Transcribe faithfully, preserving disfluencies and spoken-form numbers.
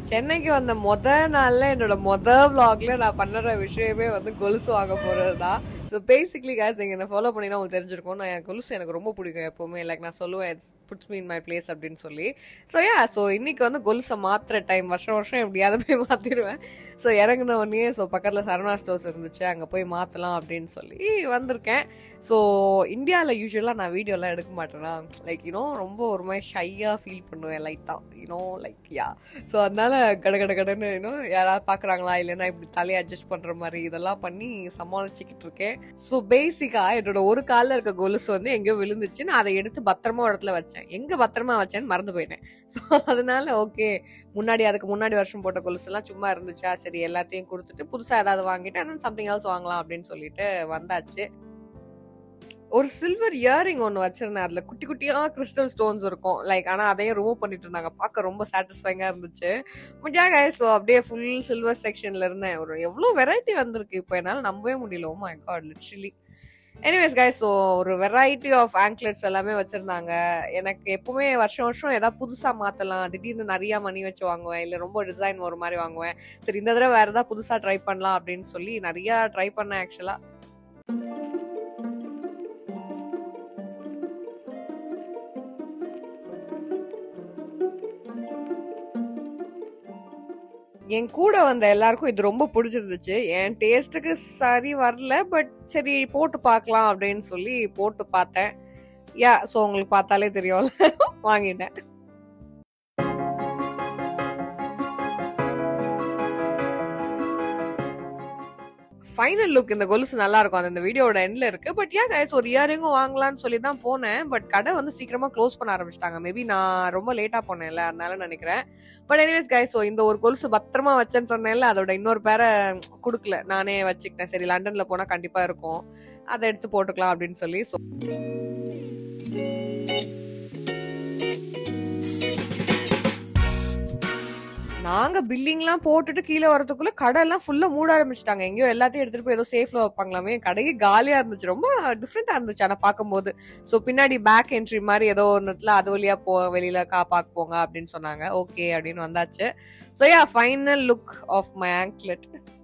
சென்னைக்கு வந்த மொத நாள்ல என்னோட மொத vlogல நான் பண்ணுற விஷயமே வந்து கொலுசு வாங்க போறது தான். ஸோ பேசிக்லி guys நீங்க என்ன ஃபாலோ பண்ணினா உங்களுக்கு தெரிஞ்சிருக்கும். நான் என் கொலுசு எனக்கு ரொம்ப பிடிக்கும் எப்பவுமே. லைக் நான் சொல்லுவேன் puts me in my place அப்படின்னு சொல்லி. ஸோ யா ஸோ இன்னைக்கு வந்து கொலுசை மாத்துற டைம். வருஷம் வருஷம் எப்படியாவது போய் மாத்திடுவேன். ஸோ இறங்கின உடனே ஸோ பக்கத்தில் சரவணா ஸ்டோர்ஸ் இருந்துச்சு, அங்கே போய் மாற்றலாம் அப்படின்னு சொல்லி வந்திருக்கேன். ஸோ இந்தியாவில் யூஸ்வலாக நான் வீடியோலாம் எடுக்க மாட்டேன்னா லைக் யூனோ ரொம்ப ஒரு மாதிரி ஷையாக ஃபீல் பண்ணுவேன் லைட்டாக யூனோ லைக் யா. ஸோ அதனால கட கட கடன்னு இன்னும் யாராவது பார்க்குறாங்களா இல்லைன்னா இப்படி தலையை அட்ஜஸ்ட் பண்ணுற மாதிரி இதெல்லாம் பண்ணி சமாளிச்சுக்கிட்டு இருக்கேன். ஸோ பேசிக்காக என்னோட ஒரு காலில் இருக்க கொலுசு வந்து எங்கேயோ விழுந்துச்சு. நான் அதை எடுத்து பத்திரமா ஒரு இடத்துல வச்சேன். எங்கே பத்திரமா வச்சேன்னு மறந்து போயிட்டேன். ஸோ அதனால ஓகே முன்னாடி அதுக்கு முன்னாடி வருஷம் போட்ட கொலுசு எல்லாம் சும்மா இருந்துச்சா, சரி எல்லாத்தையும் கொடுத்துட்டு புதுசாக ஏதாவது வாங்கிட்டு அண்ட் சம்திங் எல்ஸ் வாங்கலாம் அப்படின்னு சொல்லிட்டு வந்தாச்சு. ஒரு சில்வர் இயரிங் ஒன்று வச்சிருந்தேன். அதில் குட்டி குட்டியாக கிறிஸ்டல் ஸ்டோன்ஸ் இருக்கும் லைக். ஆனால் அதையும் ரிமூவ் பண்ணிட்டு இருந்தாங்க. பார்க்க ரொம்ப சாட்டிஸ்ஃபைங்காக இருந்துச்சு. முடியா கைஸ் ஸோ அப்படியே ஃபுல் சில்வர் செக்ஷனில் இருந்தேன். ஒரு எவ்வளோ வெரைட்டி வந்திருக்கு இப்போ என்னால் நம்பவே முடியல. Oh my god literally. Anyways guys so ஒரு வெரைட்டி ஆஃப் ஆங்க்லெட்ஸ் எல்லாமே வச்சுருந்தாங்க. எனக்கு எப்பவுமே வருஷம் வருஷம் ஏதாவது புதுசாக மாற்றலாம், திடீர்னு நிறையா மணி வச்சு வாங்குவேன், இல்லை ரொம்ப டிசைன் ஒரு மாதிரி வாங்குவேன். சரி இந்த தடவை வேறு ஏதாவது புதுசாக ட்ரை பண்ணலாம் அப்படின்னு சொல்லி நிறையா ட்ரை பண்ணேன் ஆக்சுவலாக. என் கூட வந்த எல்லாருக்கும் இது ரொம்ப பிடிச்சிருந்துச்சு. என் டேஸ்ட்டுக்கு சரி வரல, பட் சரி போட்டு பார்க்கலாம் அப்படின்னு சொல்லி போட்டு பார்த்தேன். யா ஸோ உங்களுக்கு பார்த்தாலே தெரியும்ல வாங்கிட்டேன். ஃபைனல் லுக் இந்த கொலுசு நல்லா இருக்கும். அது இந்த வீடியோட எண்ட்ல இருக்கு. பட் யா கைஸ் ஒரு இயரிங்கும் வாங்கலாம்னு சொல்லி தான் போனேன். பட் கடை வந்து சீக்கிரமா க்ளோஸ் பண்ண ஆரம்பிச்சிட்டாங்க. மேபி நான் ரொம்ப லேட்டா போனேன்ல அதனால நினைக்கிறேன். பட் எனிவேஸ் கைஸ் ஸோ இந்த ஒரு கொலுசு பத்திரமா வச்சேன்னு சொன்னேன்ல, அதோட இன்னொரு பேரை கொடுக்கல, நானே வச்சுக்கிட்டேன். சரி லண்டன்ல போனா கண்டிப்பா இருக்கும், அதை எடுத்து போட்டுக்கலாம் அப்படின்னு சொல்லி. ஸோ நாங்க பில்லிங்லாம் போட்டுட்டு கீழே வரதுக்குள்ள கடை எல்லாம் ஃபுல்லா மூட ஆரம்பிச்சிட்டாங்க. எங்கேயோ எல்லாத்தையும் எடுத்துட்டு போய் ஏதோ சேஃப்ல வைப்பாங்களாமே. கடையே காலியா இருந்துச்சு. ரொம்ப டிஃப்ரெண்டா இருந்துச்சு ஆனா பார்க்கும்போது. ஸோ பின்னாடி பேக் என்ட்ரி மாதிரி ஏதோ ஒன்றுல அது வழியா போ வெளியில கா பார்க்க போங்க அப்படின்னு சொன்னாங்க. ஓகே அப்படின்னு வந்தாச்சு. So yeah final look of my anklet.